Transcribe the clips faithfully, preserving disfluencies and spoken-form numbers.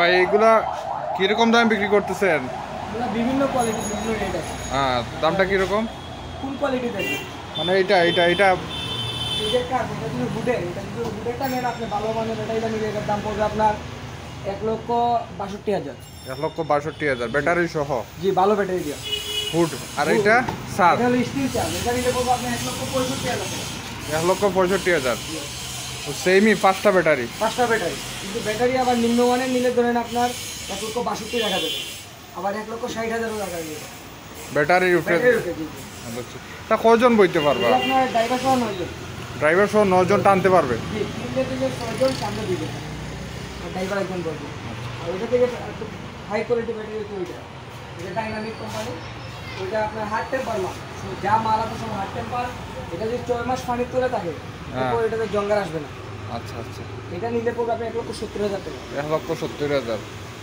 ভাই এগুলা কিরকম দামে বিক্রি করতেছেন? বিভিন্ন কোয়ালিটি বিভিন্ন রেট আছে। হ্যাঁ, দামটা কিরকম? কোন কোয়ালিটি দেখবেন? মানে এটা এটা এটা এটার কাজ এটা যদি হুডের এটা যদি হুডেরটা নেন আপনি ভালো মানের এটা এটা নিলে এটার দাম পড়বে আপনার এক লক্ষ বাষট্টি হাজার। এক লক্ষ বাষট্টি হাজার ব্যাটারি সহ? জি, ভালো ব্যাটারি দিয়া হুড। আর এটা সার? এটা হলো স্টিল চার্জ, এটা নিলে পড়বে আপনি এক লক্ষ পঁয়ষট্টি হাজার টাকা। এক লক্ষ পঁয়ষট্টি হাজার সেমই পাঁচটা ব্যাটারি? পাঁচটা ব্যাটারি, কিন্তু ব্যাটারি আবার নিম্নমানের নিলে ধরেন আপনার এক লক্ষ বাষট্টি টাকা দেবে, আবার এক লক্ষ ষাট হাজারও টাকা দেবে ব্যাটারির উপরে। ব্যাটারির উপরে জি জি। তা কয়জন বইতে পারবা? আপনার ড্রাইভার সহ নয়জন। ড্রাইভার সহ নজন টানতে পারবে? জি, তিনটে থেকে ছয়জন সামনে দিবে আর ড্রাইভার একজন বলবে। আর ওইটা থেকে একটু হাই কোয়ালিটি ব্যাটারি হচ্ছে ওইটা, এটা ডাইনামিক কোম্পানি। ওইটা আপনার হার্ড টেম্পার মাল, যা মাল আছে সব হার্ড টেম্পার। এটা যদি ছয় মাস পানি তোলে থাকে তারপর এটাতে জঙ্গার আসবে না। আচ্ছা আচ্ছা। এটা নিলে পড়বে আপনি এক লক্ষ সত্তর হাজার টাকা। এক লক্ষ সত্তর হাজার।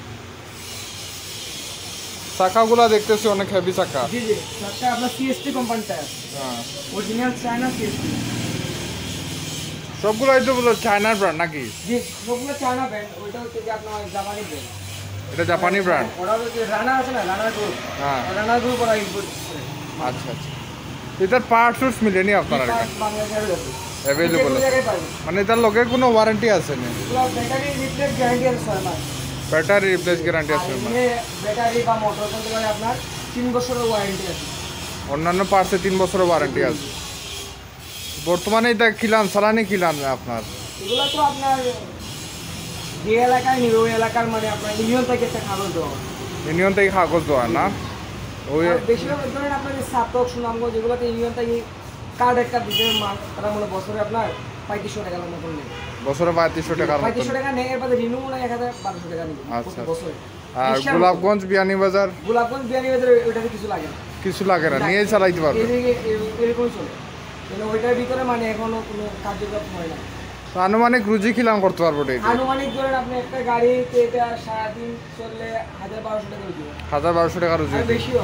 চাকাগুলা দেখতেছি অনেক হেভি চাকা। জি জি, চাকা আপনার সিএসটি কোম্পানি টায়ার, হ্যাঁ, অরিজিনাল চায়না সিএসটি। সবগুলাই তো বলো চায়নার ব্র্যান্ড নাকি? জি, সবগুলো চায়না ব্র্যান্ড। ওইটা হচ্ছে যে আপনার জাপানি ব্র্যান্ড। এটা জাপানি ব্র্যান্ড? ওরা হচ্ছে রানা আছে না, রানা গ্রুপ। হ্যাঁ, রানা গ্রুপ ওরা ইম্পোর্ট করে। আচ্ছা আচ্ছা। এটার পার্টস মিলেনি আপনার কাছে? বাংলাদেশের অ্যাভেলেবল আছে? মানে এটার লগে কোনো ওয়ারেন্টি আছে না? ব্যাটারি রিপ্লেস গ্যারান্টি আছে ছয় মাস। ব্যাটারি রিপ্লেস গ্যারান্টি আছে? ব্যাটারি বা মোটর বলতে পারে আপনার তিন বছরের ওয়ারেন্টি আছে। অন্যান্য পার্টসে তিন বছরের ওয়ারেন্টি আছে। বর্তমানে এটা কিলান চালানি কিলান আপনার? এগুলো তো আপনার যে এলাকায় নিবে ওই এলাকার মানে আপনার ইউনিয়ন থেকে একটা কাগজ দেওয়া হয়। ইউনিয়ন থেকে কাগজ দেওয়া না? ওই বেশিরভাগ ধরেন আপনার যে সাতক সুনামগঞ্জ যেগুলোতে ইউনিয়ন থেকে কার্ড একটা দিতে মাল, তারা মনে বছরে আপনার পঁয়ত্রিশশো টাকা মতন নেই। বছরে পঁয়ত্রিশশো টাকার মতো? পঁয়ত্রিশশো টাকা নেই, এর বাদে রিনিউ মনে হয় এক হাজার বারোশো টাকা নেবে আচ্ছা। বছরে। আর গোলাপগঞ্জ বিয়ানীবাজার? গোলাপগঞ্জ বিয়ানীবাজার ওইটাতে কিছু লাগে না। কিছু লাগে না, নিয়ে চালাইতে পারবে? এরকমই চলে, কিন্তু ওইটার ভিতরে মানে এখনো কোনো কার্যকলাপ হয় না। আনুমানিক রুজি কিলাম করতে পারবো? আনুমানিক ধরেন আপনি একটা গাড়িতে এটা সারাদিন চললে হাজার বারোশো টাকা রুজি হয়। হাজার বারোশো টাকা রুজি? বেশিও,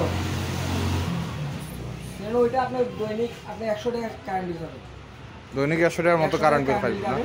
কারণ ওইটা আপনার দৈনিক আপনি একশো টাকা কারেন্ট দিতে হবে। দৈনিক একশো টাকার মতো কারেন্ট বিল খাইবে না?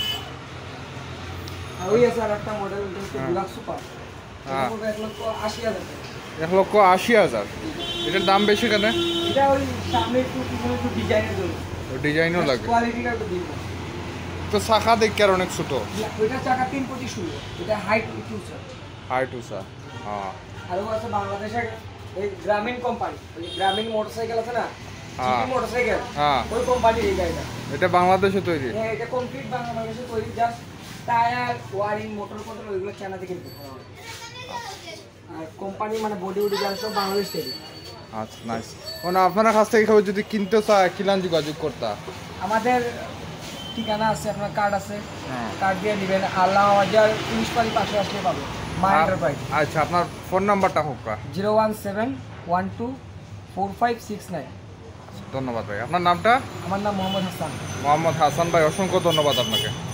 আর ওই আছে আর একটা মডেল হচ্ছে ডিলাক্স সুপার, হ্যাঁ, এক লক্ষ আশি হাজার টাকা। এক লক্ষ আশি হাজার? এটার দাম বেশি কেন? এটা ওই সামনে একটু পিছনে একটু ডিজাইনের জন্য। ডিজাইনও লাগে? কোয়ালিটিটা একটু দিব তো চাকা দেখি আর অনেক ছোট। ওইটা চাকা তিন পঁচিশ ষোলো, এটা হাইট টু স্যার। হাইট উঁচা। হ্যাঁ। আরও আছে বাংলাদেশের এই গ্রামীণ কোম্পানি, ওই গ্রামীণ মোটরসাইকেল আছে না, হ্যাঁ মোটরসাইকেল, হ্যাঁ, ওই কোম্পানির এই গাড়িটা। এটা বাংলাদেশে তৈরি? হ্যাঁ, এটা কমপ্লিট বাংলাদেশে তৈরি। Just tyre, wiring, motor control ওইগুলো চায়না থেকে কিনতে হয়। আর কোম্পানি মানে বডি উডি যা সব বাংলাদেশ থেকে। আচ্ছা, নাইস। মানে আপনার কাছ থেকে কেউ যদি কিনতে চায় কিলান যোগাযোগ করতা? আমাদের ঠিকানা আছে, আপনার কার্ড আছে, হ্যাঁ, কার্ড দিয়ে নেবেন। আল্লাহ বাজার পুলিশ পাড়ি পাশে আসলে পাবে মা এন্টারপ্রাইজ। আচ্ছা, আপনার ফোন নাম্বারটা হোক? Zero one seven one two four five six nine. ধন্যবাদ ভাই। আপনার নামটা? আমার নাম মোহাম্মদ হাসান। মোহাম্মদ হাসান ভাই, অসংখ্য ধন্যবাদ আপনাকে।